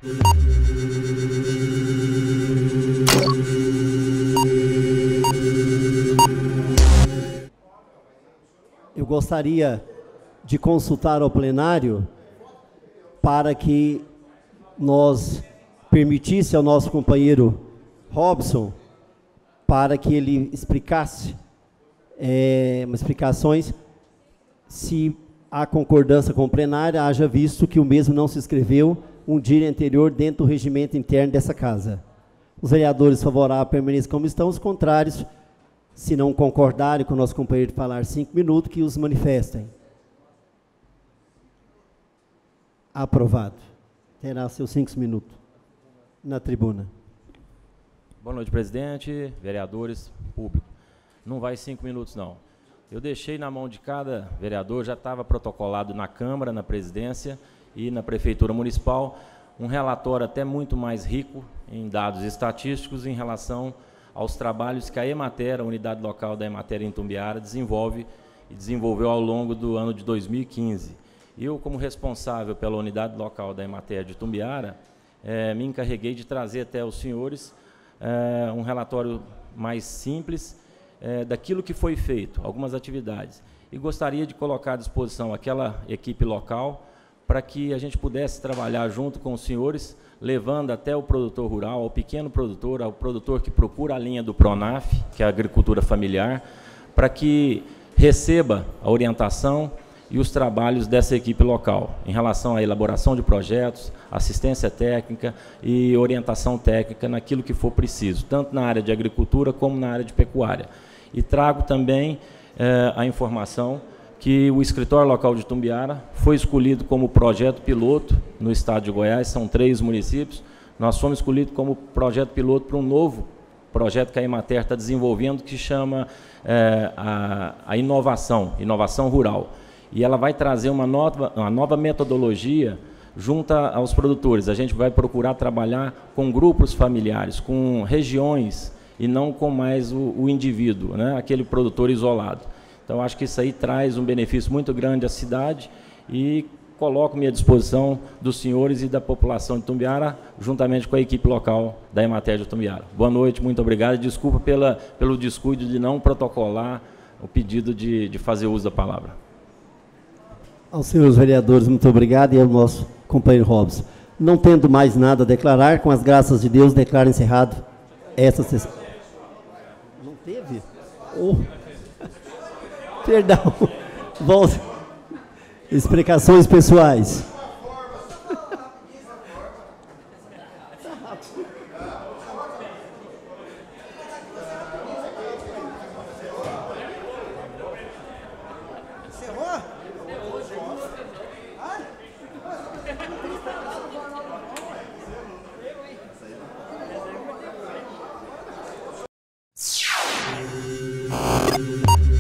Eu gostaria de consultar ao plenário para que nós permitisse ao nosso companheiro Robson para que ele explicasse explicações se há concordância com o plenário, haja visto que o mesmo não se inscreveu um dia anterior dentro do regimento interno dessa casa. Os vereadores favoráveis permaneçam como estão, os contrários, se não concordarem com o nosso companheiro de falar 5 minutos, que os manifestem. Aprovado. Terá seus 5 minutos na tribuna. Boa noite, presidente, vereadores, público. Não vai 5 minutos, não. Eu deixei na mão de cada vereador, já estava protocolado na Câmara, na presidência e na Prefeitura Municipal, um relatório até muito mais rico em dados estatísticos em relação aos trabalhos que a Emater, a unidade local da Emater em Itumbiara, desenvolve e desenvolveu ao longo do ano de 2015. Eu, como responsável pela unidade local da Emater de Itumbiara, me encarreguei de trazer até os senhores um relatório mais simples daquilo que foi feito, algumas atividades. E gostaria de colocar à disposição aquela equipe local para que a gente pudesse trabalhar junto com os senhores, levando até o produtor rural, ao pequeno produtor, ao produtor que procura a linha do PRONAF, que é a agricultura familiar, para que receba a orientação e os trabalhos dessa equipe local, em relação à elaboração de projetos, assistência técnica e orientação técnica naquilo que for preciso, tanto na área de agricultura como na área de pecuária. E trago também a informação que o escritório local de Itumbiara foi escolhido como projeto piloto no estado de Goiás, são 3 municípios, nós fomos escolhidos como projeto piloto para um novo projeto que a Emater está desenvolvendo, que chama a inovação rural. E ela vai trazer uma nova metodologia junto aos produtores. A gente vai procurar trabalhar com grupos familiares, com regiões, e não com mais o indivíduo, né? Aquele produtor isolado. Então, acho que isso aí traz um benefício muito grande à cidade e coloco-me à disposição dos senhores e da população de Itumbiara, juntamente com a equipe local da Emater de Itumbiara. Boa noite, muito obrigado. Desculpa pelo descuido de não protocolar o pedido de fazer uso da palavra. Aos senhores vereadores, muito obrigado, e ao nosso companheiro Robson. Não tendo mais nada a declarar, com as graças de Deus, declaro encerrado essa sessão. Não teve? Oh. Perdão. Volta. Explicações pessoais. Encerrou?